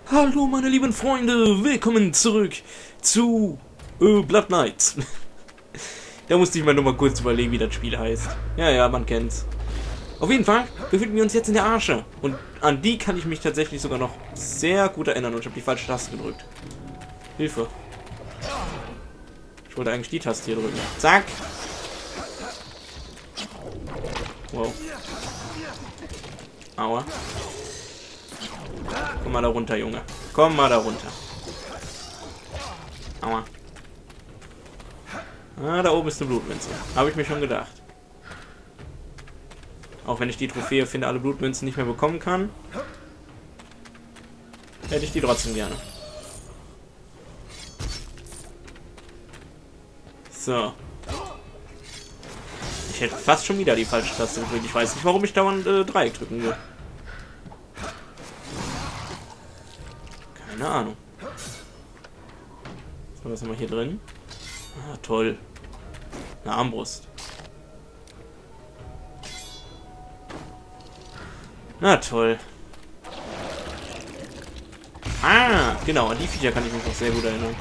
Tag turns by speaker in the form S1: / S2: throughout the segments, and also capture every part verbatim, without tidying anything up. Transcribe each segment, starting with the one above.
S1: Hallo meine lieben Freunde, willkommen zurück zu äh, Blood Knights. Da musste ich mal nur mal kurz überlegen, wie das Spiel heißt. Ja, ja, man kennt's. Auf jeden Fall befinden wir uns jetzt in der Arche. Und an die kann ich mich tatsächlich sogar noch sehr gut erinnern. Und ich habe die falsche Taste gedrückt. Hilfe. Ich wollte eigentlich die Taste hier drücken. Zack. Wow. Aua. Komm mal da runter, Junge. Komm mal da runter. Aua. Ah, da oben ist eine Blutmünze. Habe ich mir schon gedacht. Auch wenn ich die Trophäe finde, alle Blutmünzen nicht mehr bekommen kann, hätte ich die trotzdem gerne. So. Ich hätte fast schon wieder die falsche Taste gedrückt. Ich weiß nicht, warum ich dauernd äh, Dreieck drücken will. Keine Ahnung. So, was haben wir hier drin? Ah, toll. Eine Armbrust. Na toll. Ah, genau, an die Viecher kann ich mich noch sehr gut erinnern.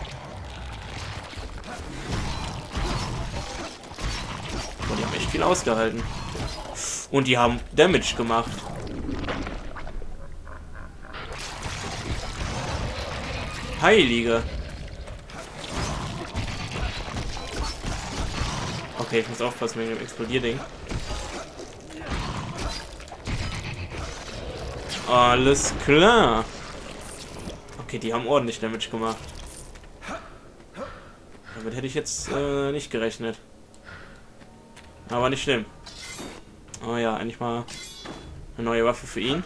S1: Oh, die haben echt viel ausgehalten. Und die haben Damage gemacht. Heilige. Okay, ich muss aufpassen wegen dem Explodierding. Alles klar. Okay, die haben ordentlich Damage gemacht. Damit hätte ich jetzt äh, nicht gerechnet. Aber nicht schlimm. Oh ja, eigentlich mal eine neue Waffe für ihn.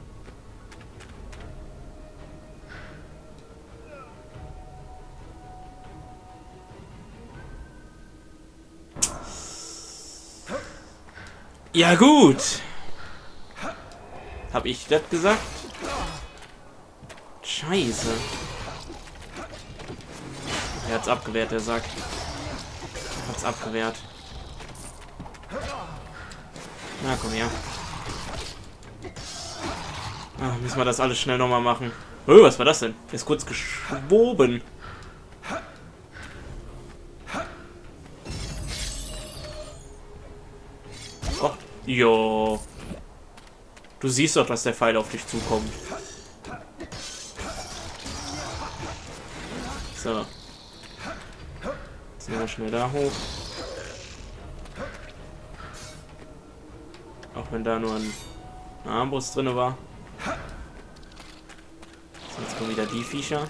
S1: Ja gut. Hab ich das gesagt? Scheiße. Er hat's abgewehrt, der Sack. Er hat's abgewehrt. Na, komm her. Ah, müssen wir das alles schnell nochmal machen. Oh, was war das denn? Der ist kurz geschwoben. Oh, jo. Du siehst doch, dass der Pfeil auf dich zukommt. So. Jetzt nehmen wir schnell da hoch. Auch wenn da nur ein Armbrust drin war. So, jetzt kommen wieder die Viecher.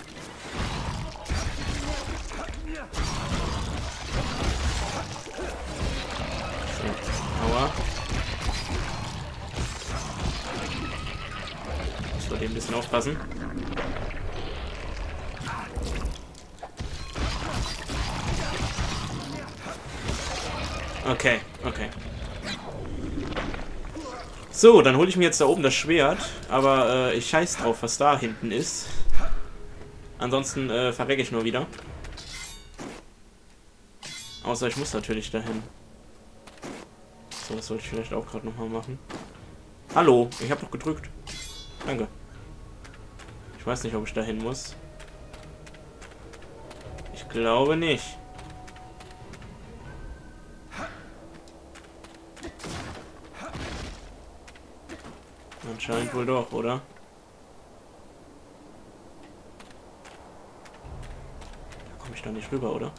S1: So, aua. Ich sollte ein bisschen aufpassen. Okay, okay. So, dann hole ich mir jetzt da oben das Schwert, aber äh, ich scheiß drauf, was da hinten ist. Ansonsten äh, verrecke ich nur wieder. Außer ich muss natürlich dahin. So, das sollte ich vielleicht auch gerade nochmal machen. Hallo, ich habe doch gedrückt. Danke. Ich weiß nicht, ob ich dahin muss. Ich glaube nicht. Anscheinend wohl doch, oder? Da komme ich da nicht rüber, oder?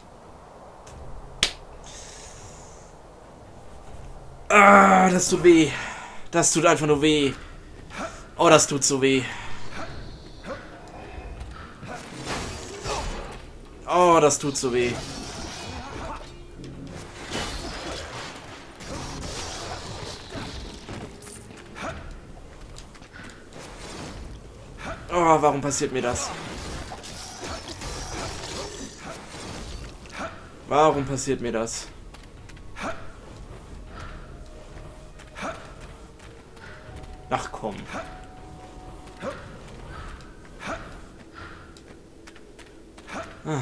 S1: Ah, das tut weh. Das tut einfach nur weh. Oh, das tut so weh. Oh, das tut so weh. Oh, warum passiert mir das? Warum passiert mir das? Ach komm. Ah.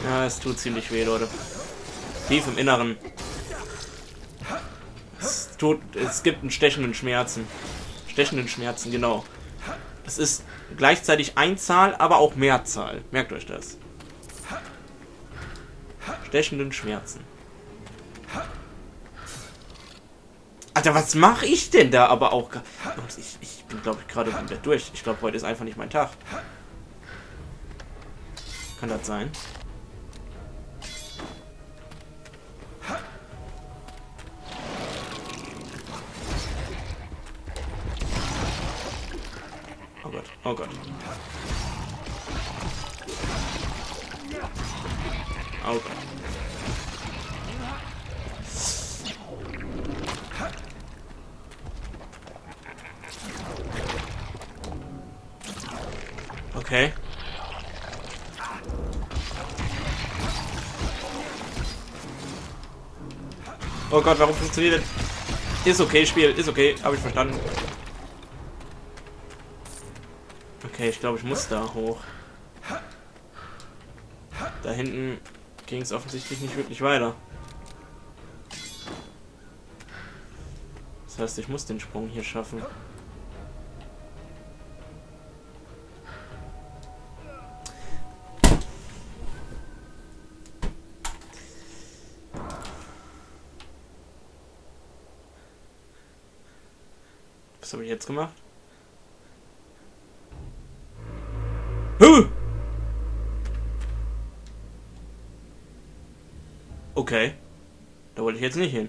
S1: Ja, es tut ziemlich weh, Leute. Tief im Inneren. Es tut, es gibt einen stechenden Schmerzen. Stechenden Schmerzen, genau. Es ist gleichzeitig Einzahl, aber auch Mehrzahl. Merkt euch das. Stechenden Schmerzen. Alter, was mache ich denn da aber auch? Ich, ich bin, glaube ich, gerade komplett durch. Ich glaube, heute ist einfach nicht mein Tag. Kann das sein? Oh Gott, oh Gott. Oh Gott. Okay. Oh Gott, warum funktioniert das? Ist okay, Spiel, ist okay, habe ich verstanden. Okay, ich glaube, ich muss da hoch. Da hinten ging es offensichtlich nicht wirklich weiter. Das heißt, ich muss den Sprung hier schaffen. Was habe ich jetzt gemacht? Huh! Okay. Da wollte ich jetzt nicht hin.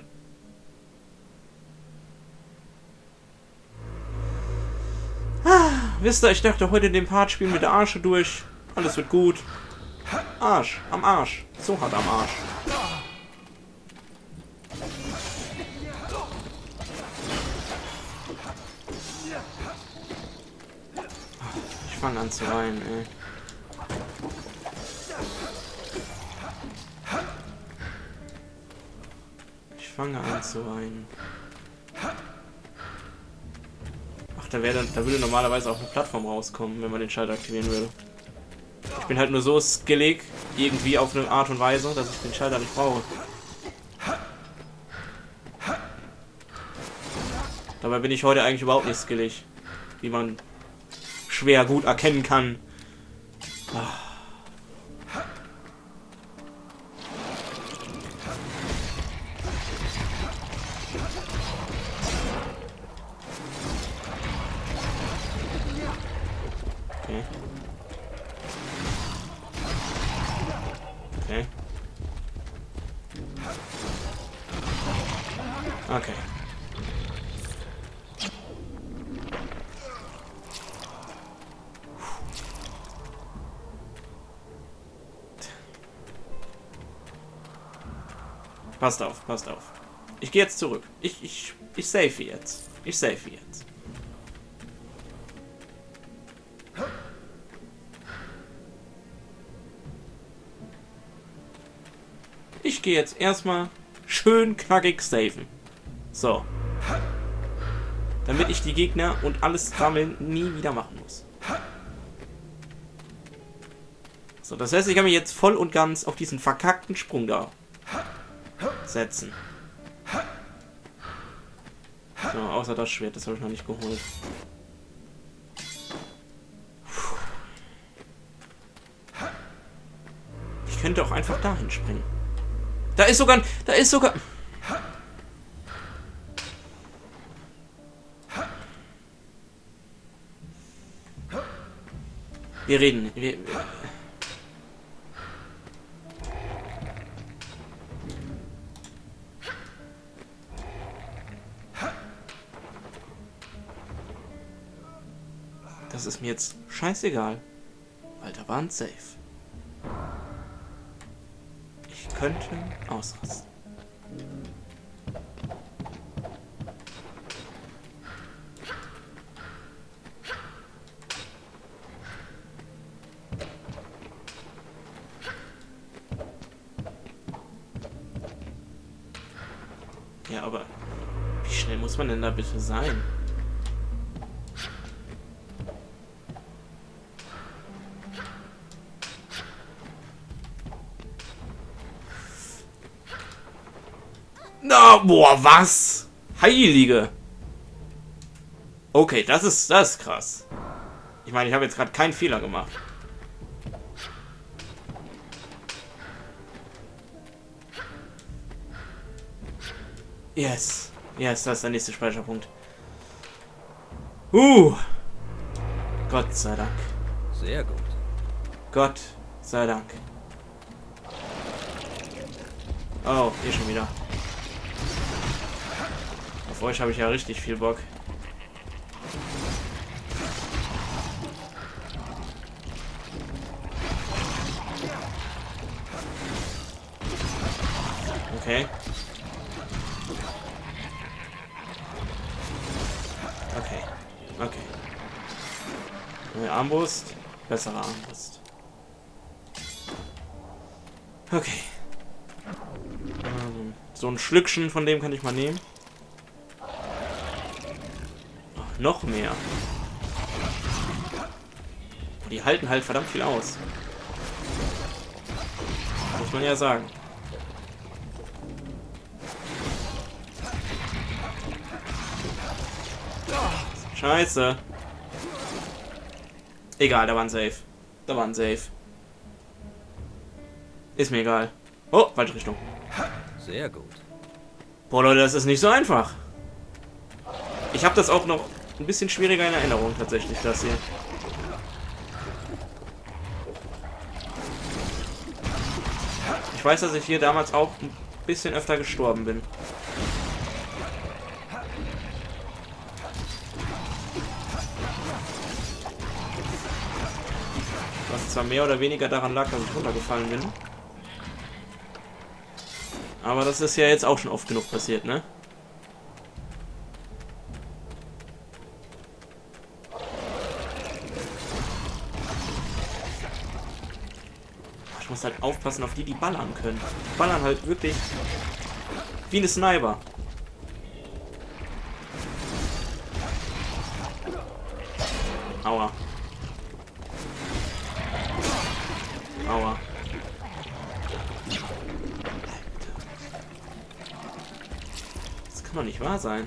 S1: Ah, wisst ihr, ich dachte heute den Part spielen mit der Arsche durch. Alles wird gut. Arsch, am Arsch. So hart am Arsch. Ich fange an zu weinen, ey. Ich fange an zu weinen. Ach, da wäre dann, da würde normalerweise auch eine Plattform rauskommen, wenn man den Schalter aktivieren würde. Ich bin halt nur so skillig, irgendwie auf eine Art und Weise, dass ich den Schalter nicht brauche. Dabei bin ich heute eigentlich überhaupt nicht skillig, wie man schwer gut erkennen kann. Ah. Okay. Okay. Okay. Passt auf, passt auf. Ich gehe jetzt zurück. Ich, ich, ich save jetzt. Ich save jetzt. Ich gehe jetzt erstmal schön knackig saven. So. Damit ich die Gegner und alles sammeln nie wieder machen muss. So, das heißt, ich kann mich jetzt voll und ganz auf diesen verkackten Sprung da setzen. So, außer das Schwert, das habe ich noch nicht geholt. Ich könnte auch einfach dahin springen. Da ist sogar... Da ist sogar... Wir reden... Wir, das ist mir jetzt scheißegal. Weil da war ein Safe. Ich könnte ausrasten. Ja, aber wie schnell muss man denn da bitte sein? Na, boah, was? Heilige. Okay, das ist, das ist krass. Ich meine, ich habe jetzt gerade keinen Fehler gemacht. Yes. Yes, das ist der nächste Speicherpunkt. Uh. Gott sei Dank.
S2: Sehr gut.
S1: Gott sei Dank. Oh, hier schon wieder. Auf euch habe ich ja richtig viel Bock. Okay. Okay. Okay. Neue Armbrust. Bessere Armbrust. Okay. Ähm, so ein Schlückchen von dem kann ich mal nehmen. Oh, noch mehr. Oh, die halten halt verdammt viel aus. Muss man ja sagen. Scheiße. Egal, da war ein Safe. Da war ein Safe. Ist mir egal. Oh, falsche Richtung.
S2: Sehr gut.
S1: Boah, Leute, das ist nicht so einfach. Ich habe das auch noch ein bisschen schwieriger in Erinnerung, tatsächlich, das hier. Ich weiß, dass ich hier damals auch ein bisschen öfter gestorben bin. Was zwar mehr oder weniger daran lag, dass ich runtergefallen bin. Aber das ist ja jetzt auch schon oft genug passiert, ne? Ich muss halt aufpassen auf die, die ballern können. Die ballern halt wirklich wie eine Sniper. Aua. Aua. Das kann doch nicht wahr sein.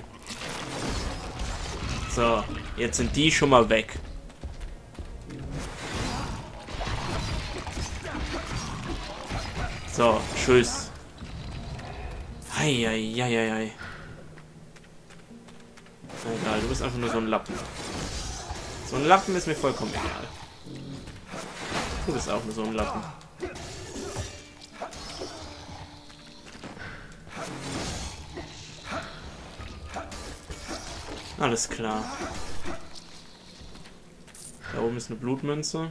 S1: So, jetzt sind die schon mal weg. So, tschüss. Heieieiei. Egal, du bist einfach nur so ein Lappen. So ein Lappen ist mir vollkommen egal. Du bist auch nur so ein Lappen. Alles klar. Da oben ist eine Blutmünze.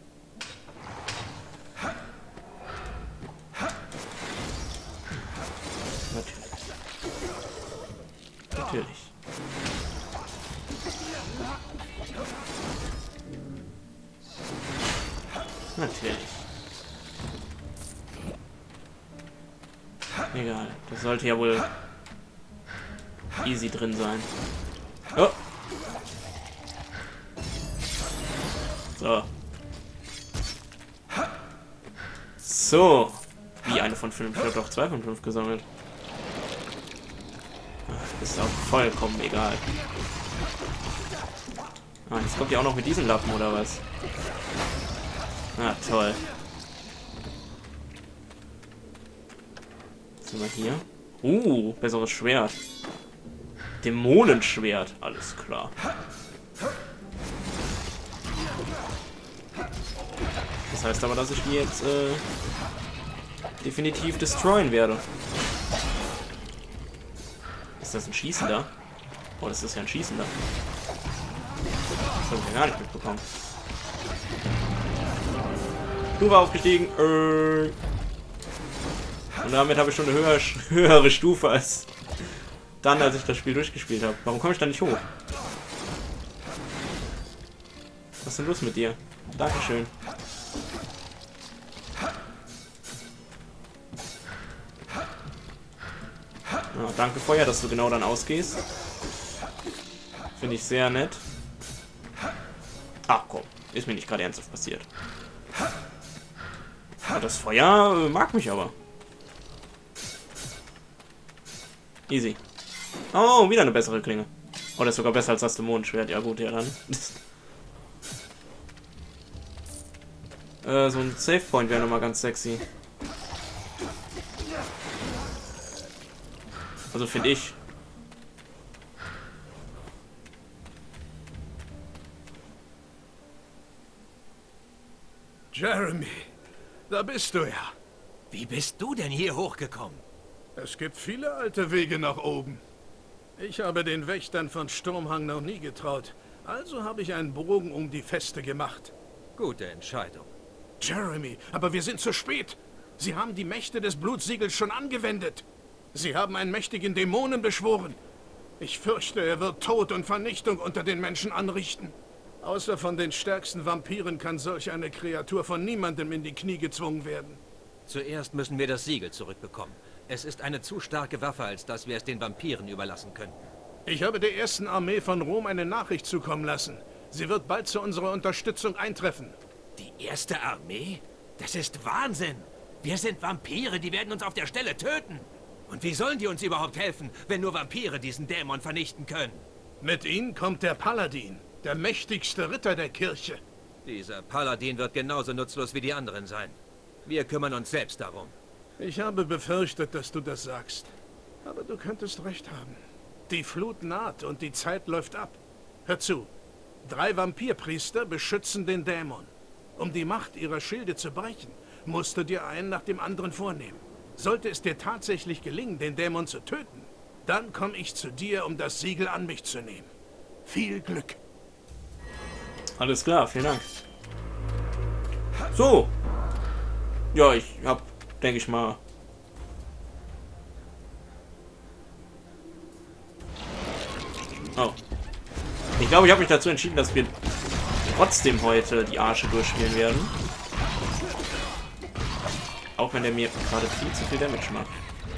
S1: Natürlich. Natürlich. Natürlich. Egal. Das sollte ja wohl easy drin sein. Oh. So. So. Wie eine von fünf. Ich habe doch zwei von fünf gesammelt. Ach, ist auch vollkommen egal. Ah, jetzt kommt ihr auch noch mit diesen Lappen, oder was? Ah, toll. Was sind wir hier? Uh, besseres Schwert. Dämonenschwert. Alles klar. Das heißt aber, dass ich die jetzt äh, definitiv destroyen werde. Ist das ein Schießender? Oh, das ist ja ein Schießender. Das habe ich ja gar nicht mitbekommen. Du war aufgestiegen. Äh. Und damit habe ich schon eine höher, höhere Stufe als dann, als ich das Spiel durchgespielt habe. Warum komme ich da nicht hoch? Was ist denn los mit dir? Dankeschön. Ja, danke Feuer, dass du genau dann ausgehst. Finde ich sehr nett. Ach komm, ist mir nicht gerade ernsthaft passiert. Ja, das Feuer äh, mag mich aber. Easy. Oh, wieder eine bessere Klinge. Oh, das ist sogar besser als das Dämonenschwert. Ja gut, ja dann. äh, so ein Save Point wäre nochmal ganz sexy. Also finde ich.
S3: Jeremy, da bist du ja.
S2: Wie bist du denn hier hochgekommen?
S3: Es gibt viele alte Wege nach oben. Ich habe den Wächtern von Sturmhang noch nie getraut. Also habe ich einen Bogen um die Feste gemacht.
S2: Gute Entscheidung.
S3: Jeremy, aber wir sind zu spät. Sie haben die Mächte des Blutsiegels schon angewendet. Sie haben einen mächtigen Dämonen beschworen. Ich fürchte, er wird Tod und Vernichtung unter den Menschen anrichten. Außer von den stärksten Vampiren kann solch eine Kreatur von niemandem in die Knie gezwungen werden.
S2: Zuerst müssen wir das Siegel zurückbekommen. Es ist eine zu starke Waffe, als dass wir es den Vampiren überlassen können.
S3: Ich habe der ersten Armee von Rom eine Nachricht zukommen lassen. Sie wird bald zu unserer Unterstützung eintreffen.
S2: Die erste Armee? Das ist Wahnsinn! Wir sind Vampire, die werden uns auf der Stelle töten. Und wie sollen die uns überhaupt helfen, wenn nur Vampire diesen Dämon vernichten können?
S3: Mit ihnen kommt der Paladin, der mächtigste Ritter der Kirche.
S2: Dieser Paladin wird genauso nutzlos wie die anderen sein. Wir kümmern uns selbst darum.
S3: Ich habe befürchtet, dass du das sagst. Aber du könntest recht haben. Die Flut naht und die Zeit läuft ab. Hör zu. Drei Vampirpriester beschützen den Dämon. Um die Macht ihrer Schilde zu brechen, musst du dir einen nach dem anderen vornehmen. Sollte es dir tatsächlich gelingen, den Dämon zu töten, dann komme ich zu dir, um das Siegel an mich zu nehmen. Viel Glück.
S1: Alles klar, vielen Dank. So. Ja, ich hab, denke ich mal... Oh. Ich glaube, ich habe mich dazu entschieden, dass wir trotzdem heute die Arsche durchspielen werden. Auch wenn der mir gerade viel zu viel Damage macht.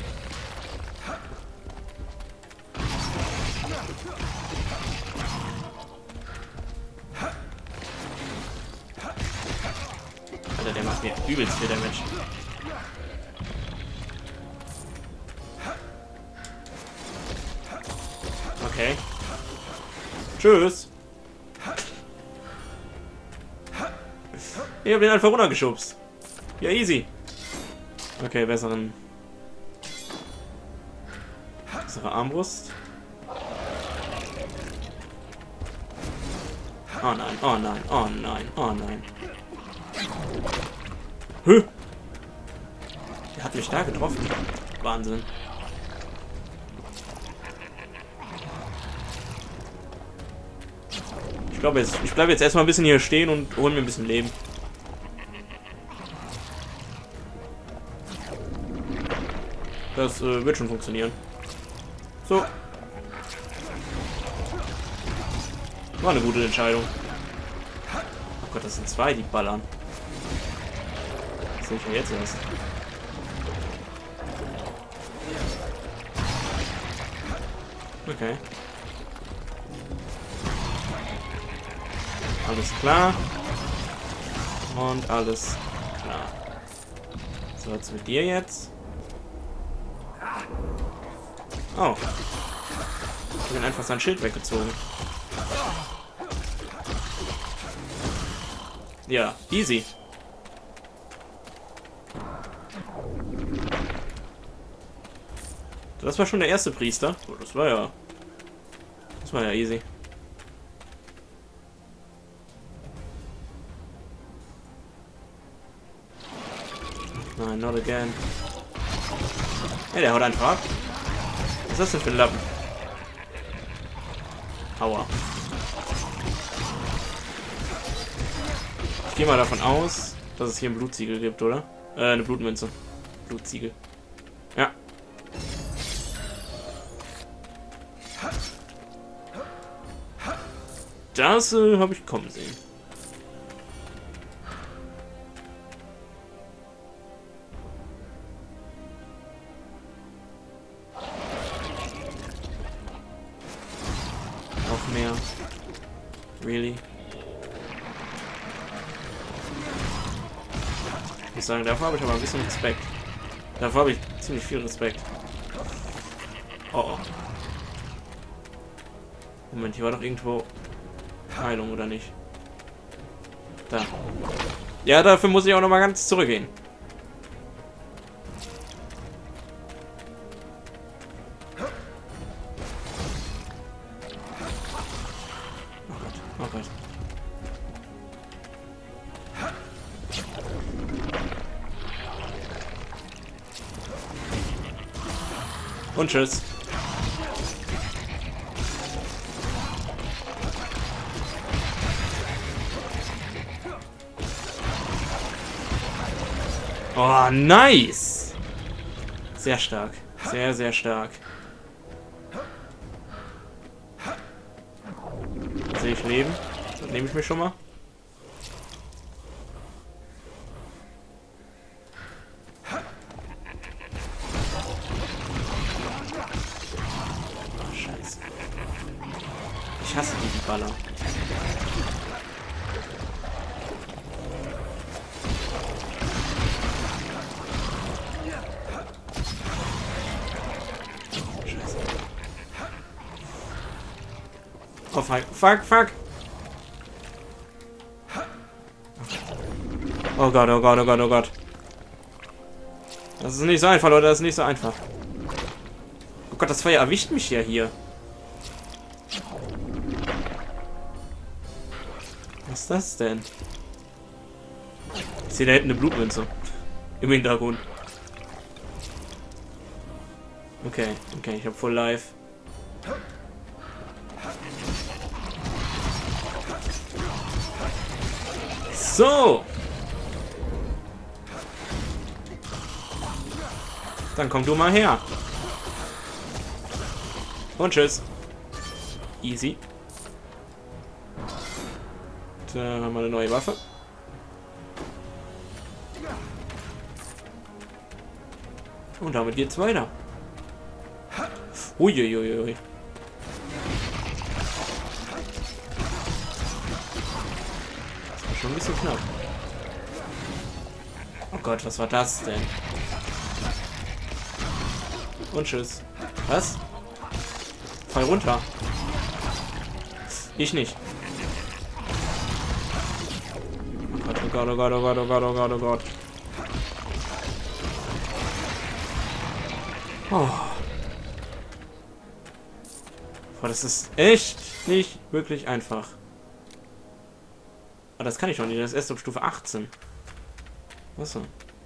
S1: Alter, der macht mir übelst viel Damage. Okay. Tschüss. Ich hab den einfach runtergeschubst. Ja, easy. Okay, besseren... Bessere Armbrust. Oh nein, oh nein, oh nein, oh nein. Hä? Der hat mich da getroffen. Wahnsinn. Ich glaube jetzt, ich bleibe jetzt erstmal ein bisschen hier stehen und hole mir ein bisschen Leben. Das äh, wird schon funktionieren. So. War eine gute Entscheidung. Oh Gott, das sind zwei, die ballern. Was sehe ich ja jetzt erst? Okay. Alles klar. Und alles klar. So, was mit dir jetzt? Oh. Ich habe ihn einfach sein Schild weggezogen. Ja, easy. Das war schon der erste Priester. Oh, das war ja... Das war ja easy. Nein, not again. Hey, der haut einfach ab. Was ist das denn für ein Lappen? Aua. Ich gehe mal davon aus, dass es hier ein Blutsiegel gibt, oder? Äh, eine Blutmünze. Blutsiegel. Ja. Das äh, habe ich kommen sehen. Noch mehr. Really? Ich muss sagen, davor habe ich aber ein bisschen Respekt. Davor habe ich ziemlich viel Respekt. Oh, oh. Moment, hier war doch irgendwo Heilung, oder nicht? Da. Ja, dafür muss ich auch noch mal ganz zurückgehen. Oh Gott, oh Gott. Und tschüss. Oh, nice! Sehr stark. Sehr, sehr stark. Sehe ich Leben? Das nehme ich mir schon mal. Oh, Scheiße. Ich hasse diesen Baller. Oh, fuck, fuck, fuck. Oh Gott, oh Gott, oh Gott, oh Gott. Das ist nicht so einfach, Leute, das ist nicht so einfach. Oh Gott, das Feuer erwischt mich ja hier. Was ist das denn? Ich sehe da hinten eine Blutmünze. Im Hintergrund. Okay, okay, ich habe Full Life. So. Dann komm du mal her. Und tschüss. Easy. Da haben wir eine neue Waffe. Und damit geht's weiter. Uiuiui. Schon ein bisschen knapp. Oh Gott, was war das denn? Und tschüss. Was? Fall runter. Ich nicht. Oh Gott, oh Gott, oh Gott, oh Gott, oh Gott, oh Gott, oh Gott. Oh. Boah, das ist echt nicht wirklich einfach. Aber das kann ich noch nicht. Das ist erst auf Stufe achtzehn. Achso.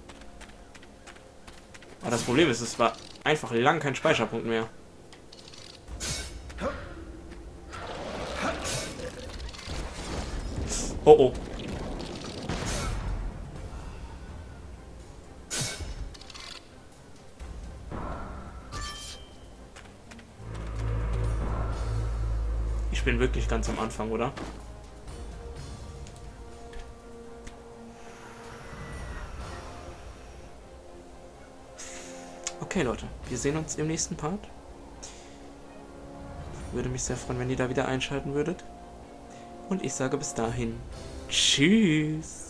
S1: Aber das Problem ist, es war einfach lang kein Speicherpunkt mehr. Oh oh. Ich bin wirklich ganz am Anfang, oder? Okay, Leute, wir sehen uns im nächsten Part. Würde mich sehr freuen, wenn ihr da wieder einschalten würdet. Und ich sage bis dahin, tschüss.